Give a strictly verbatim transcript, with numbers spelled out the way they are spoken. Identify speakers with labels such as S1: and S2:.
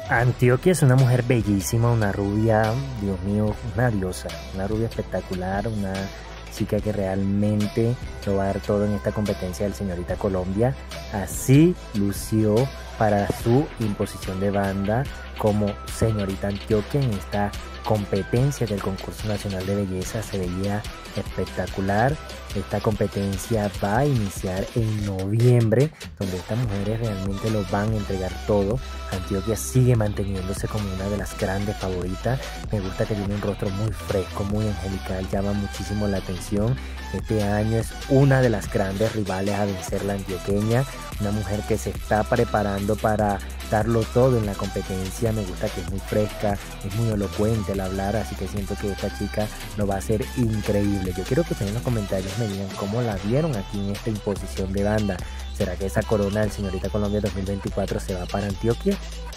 S1: Antioquia es una mujer bellísima, una rubia, Dios mío, una diosa, una rubia espectacular, una chica que realmente lo va a dar todo en esta competencia del Señorita Colombia. Así lució para su imposición de banda como Señorita Antioquia en esta competencia del concurso nacional de belleza. Se veía espectacular. Esta competencia va a iniciar en noviembre, donde estas mujeres realmente lo van a entregar todo. Antioquia sigue manteniéndose como una de las grandes favoritas. Me gusta que tiene un rostro muy fresco, muy angelical, llama muchísimo la atención. Este año es una de las grandes rivales a vencer, la antioqueña, una mujer que se está preparando para darlo todo en la competencia. Me gusta que es muy fresca, es muy elocuente al hablar, así que siento que esta chica lo va a hacer increíble. Yo quiero que ustedes en los comentarios me digan cómo la vieron aquí en esta imposición de banda. ¿Será que esa corona del Señorita Colombia dos mil veinticuatro se va para Antioquia?